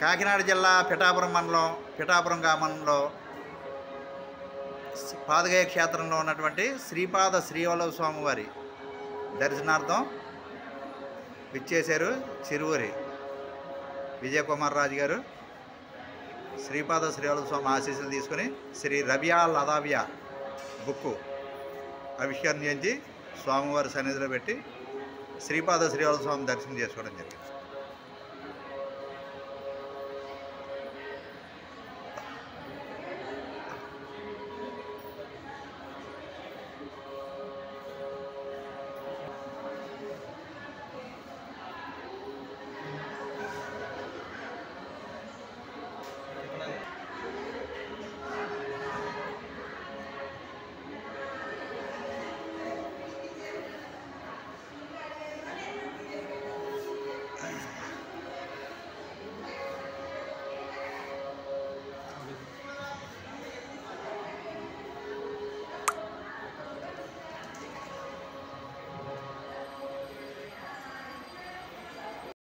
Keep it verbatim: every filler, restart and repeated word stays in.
కాకినాడ జిల్లా పిఠాపురం మండలం పిఠాపురం గ్రామంలో పాదగయ క్షేత్రంలో ఉన్నటువంటి శ్రీపాద శ్రీవల్లభ స్వామి వారి దర్శనార్థం విచ్చేశారు చిరువూరి విజయకుమార్ రాజు గారు. శ్రీపాద శ్రీవల్లభ స్వామి ఆశీస్సులు తీసుకుని శ్రీ రబియా లదావియా బుక్కు ఆవిష్కరణ చేయించి స్వామివారి సన్నిధిలో పెట్టి శ్రీపాద శ్రీవల్లభ స్వామి దర్శనం చేసుకోవడం జరిగింది.